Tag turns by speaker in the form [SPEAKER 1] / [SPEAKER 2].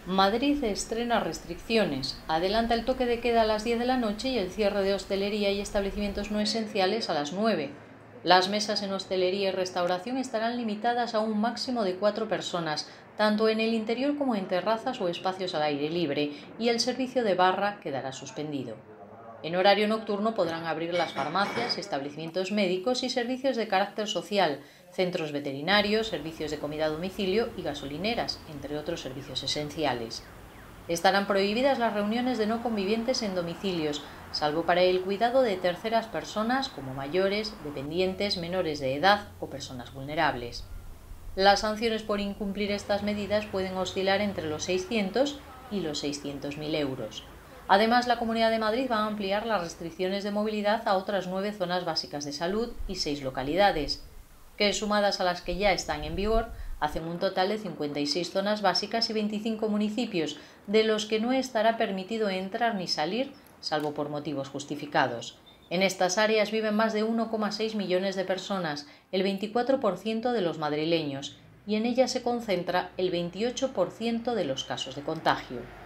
[SPEAKER 1] Madrid estrena restricciones, adelanta el toque de queda a las 10 de la noche y el cierre de hostelería y establecimientos no esenciales a las 9. Las mesas en hostelería y restauración estarán limitadas a un máximo de 4 personas, tanto en el interior como en terrazas o espacios al aire libre, y el servicio de barra quedará suspendido. En horario nocturno podrán abrir las farmacias, establecimientos médicos y servicios de carácter social, centros veterinarios, servicios de comida a domicilio y gasolineras, entre otros servicios esenciales. Estarán prohibidas las reuniones de no convivientes en domicilios, salvo para el cuidado de terceras personas como mayores, dependientes, menores de edad o personas vulnerables. Las sanciones por incumplir estas medidas pueden oscilar entre los 600 y los 600.000 euros. Además, la Comunidad de Madrid va a ampliar las restricciones de movilidad a otras 9 zonas básicas de salud y 6 localidades, que sumadas a las que ya están en vigor, hacen un total de 56 zonas básicas y 25 municipios, de los que no estará permitido entrar ni salir, salvo por motivos justificados. En estas áreas viven más de 1,6 millones de personas, el 24% de los madrileños, y en ellas se concentra el 28% de los casos de contagio.